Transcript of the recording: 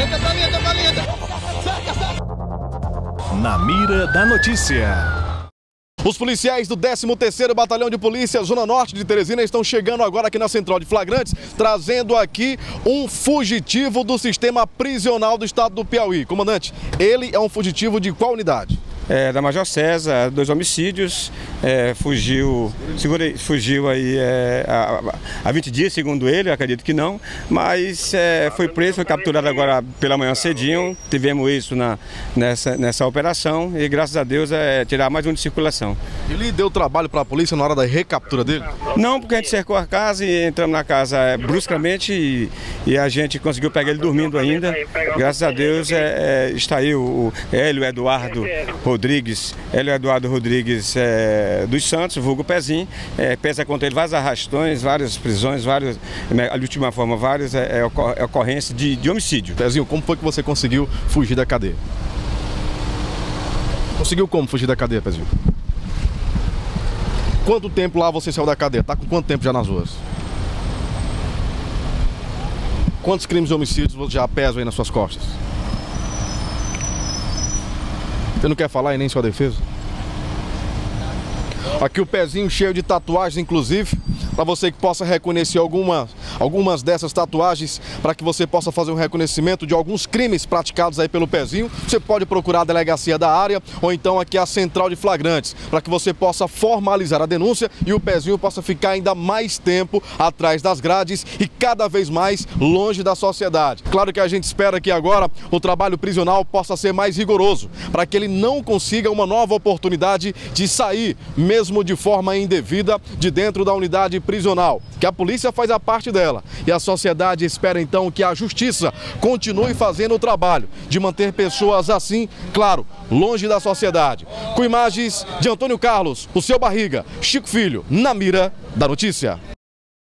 Na mira da notícia. Os policiais do 13º Batalhão de Polícia, Zona Norte de Teresina, estão chegando agora aqui na Central de Flagrantes, trazendo aqui um fugitivo do sistema prisional do estado do Piauí. Comandante, ele é um fugitivo de qual unidade? Da Major César, 2 homicídios, fugiu aí há 20 dias, segundo ele, acredito que não, mas foi preso, foi capturado agora pela manhã cedinho, tivemos isso nessa operação e graças a Deus tirar mais um de circulação. Ele deu trabalho para a polícia na hora da recaptura dele? Não, porque a gente cercou a casa e entramos na casa bruscamente e a gente conseguiu pegar ele dormindo ainda, graças a Deus está aí o Hélio Eduardo Rodrigues dos Santos, vulgo Pezinho, pesa contra ele vários arrastões, várias prisões, de última forma, várias ocorrências de homicídio. Pezinho, como foi que você conseguiu fugir da cadeia? Conseguiu como fugir da cadeia, Pezinho? Quanto tempo lá você saiu da cadeia? Tá com quanto tempo já nas ruas? Quantos crimes de homicídios já pesam aí nas suas costas? Você não quer falar e nem sua defesa? Aqui o Pezinho cheio de tatuagens, inclusive, para você que possa reconhecer algumas dessas tatuagens, para que você possa fazer um reconhecimento de alguns crimes praticados aí pelo Pezinho. Você pode procurar a delegacia da área ou então aqui a Central de Flagrantes, para que você possa formalizar a denúncia e o Pezinho possa ficar ainda mais tempo atrás das grades e cada vez mais longe da sociedade. Claro que a gente espera que agora o trabalho prisional possa ser mais rigoroso, para que ele não consiga uma nova oportunidade de sair, mesmo de forma indevida, de dentro da unidade prisional, que a polícia faz a parte dela e a sociedade espera então que a justiça continue fazendo o trabalho de manter pessoas assim, claro, longe da sociedade. Com imagens de Antônio Carlos, o seu Barriga, Chico Filho, na mira da notícia.